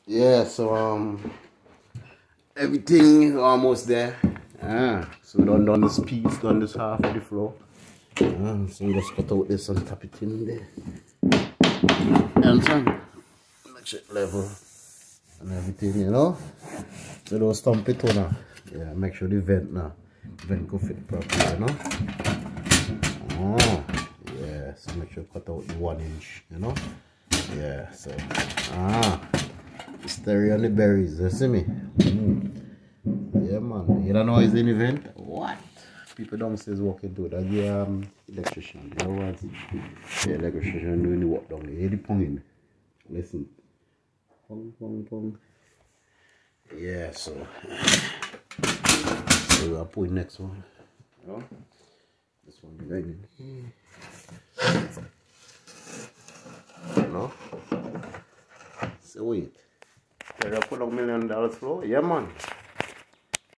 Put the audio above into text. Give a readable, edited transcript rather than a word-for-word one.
Yeah, so everything almost there. So we done this piece, done this half of the floor. So we just cut out this and tap it in there. And make sure it level and everything, you know. So don't stump it on now. Yeah, make sure the vent go fit properly, you know. Yeah, so make sure you cut out the 1 inch, you know. Yeah, so the stereo and the berries, you see me? Yeah, man. You don't know it's an event? What? People downstairs walking through that. Electrician. You know what? The electrician doing the work down there. Hear the ponging. Listen. Pong, pong, pong. Yeah, so I'll put the next one. You know? This one going in. You know? So wait. Did I put $1 million floor? Yeah, man.